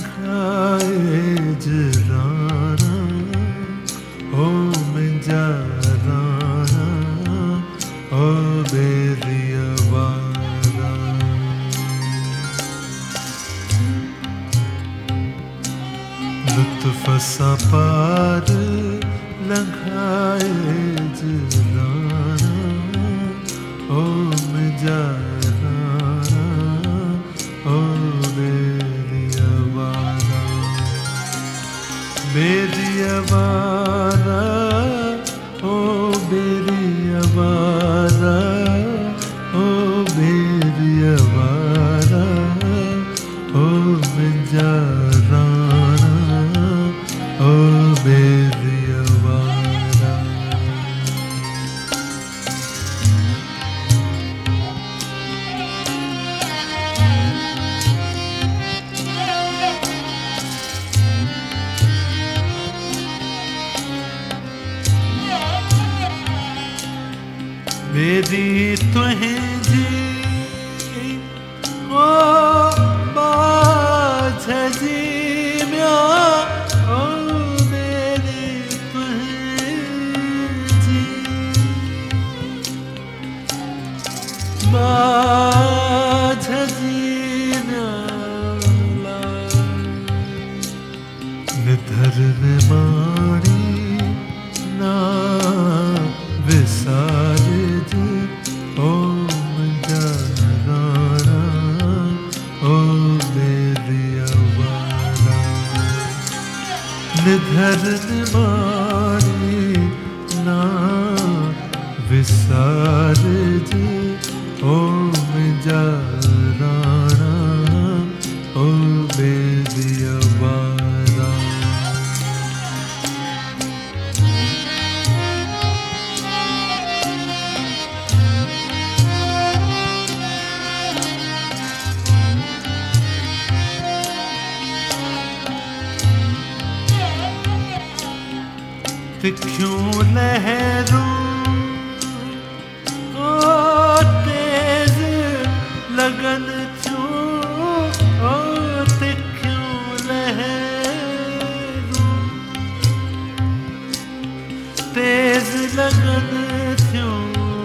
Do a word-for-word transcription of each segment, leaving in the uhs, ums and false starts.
लंघाए जराना ओ मिंजा राना ओ बेरियवारा लुत्फ सा पार लंघाए जराना ओ मिंजा राना ओ बेरियवारा बेरियवारा ओ बेरियवारा ओ बेरियवारा ओ मिंजा राना ओ बेरियवारा मेरी तुहें जी ओ बाझ जी म्या ओ मेरी तुहें जी बाझ जी म्या निधर निमाणी ना विसार ओ मिंजा राना ओ बेरियवारा निधर निमाणी ना विसार ओ मिंजा राना ओ बेरियवारा क्यों लहरूं ओ तेज लगन क्यों ओ क्यों लहरूं तेज लगन क्यों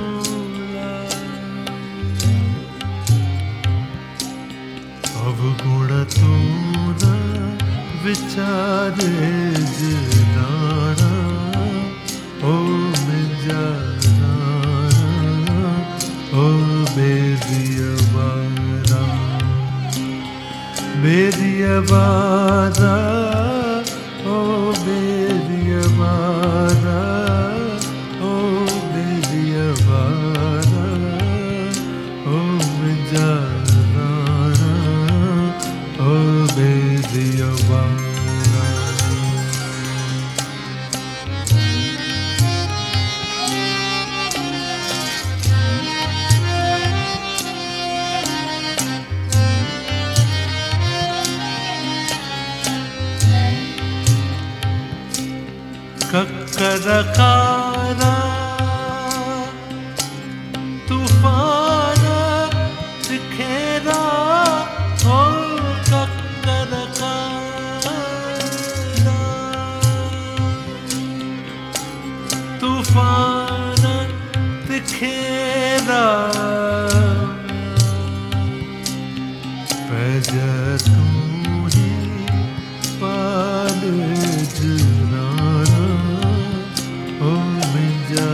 अवगुण तू न विचारे जनाना ओ मिंजा राना ओ बेरियवारा बेरियवारा ओ बेरियवारा ओ बेरियवारा ओ मिंजा राना ओ बेरियवारा कक्करकारा तूफान दिखेरा हो कक्करकारा तूफान दिखेरा पैज तू ही पाल जराना ओ मिंजा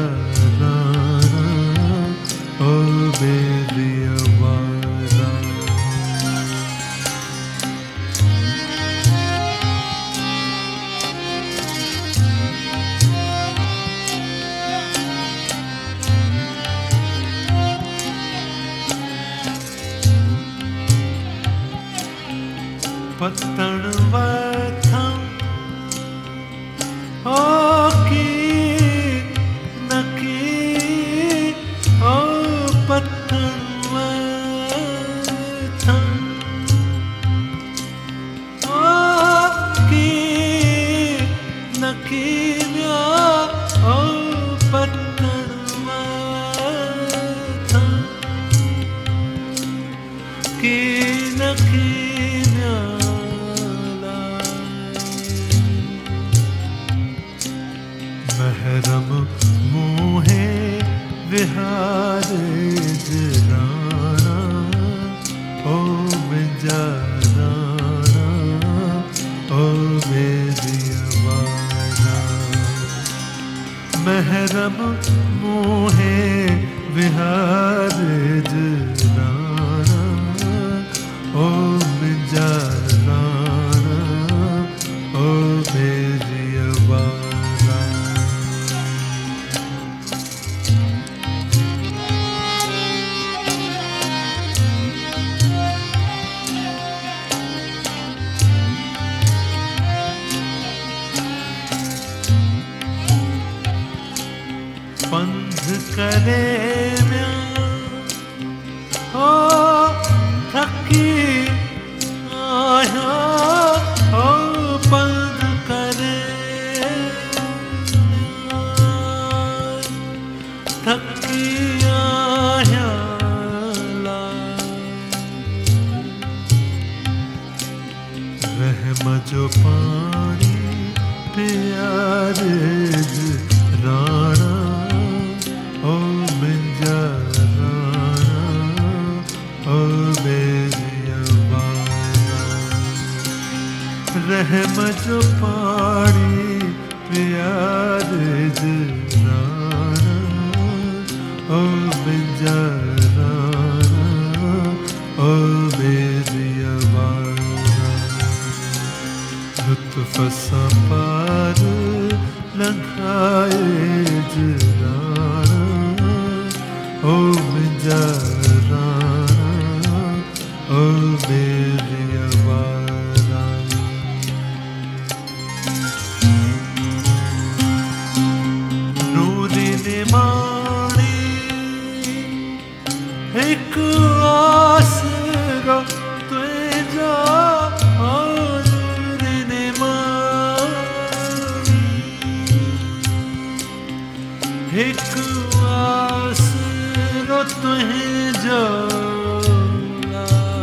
करम मोहे विहार जराना ओ मिंजा राना ओ मेरी अवारा। पंध करे म्या हो थकी आया हो पंध करे थकी आया ला रहम जो पानी प्यार राणा ओ मिंजा राणा ओ मेरी अवारा। रहम जो पानी प्यार राणा ओ मिंजा राणा ओ मेरी अवारा। लुत्फ सा पार लंघाए जराना ओ मिंजा राना ओ मेरी अवारा। नूरी ने माणी एक आसरा तुझा एक आसरो तुहें जोला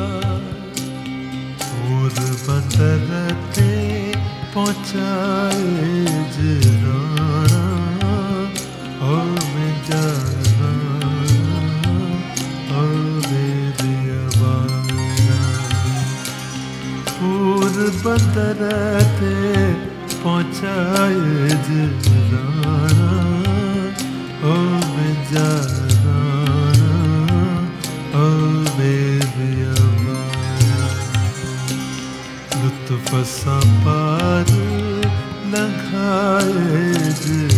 और बंदरते पहुँचाए जराना ओ मिंजा राना ओ मेरी अवारा। और बंदरते पहुँचाए जराना ओ मिंजा राना ओ मेरी अवारा। लुत्फ सा पार लंघाए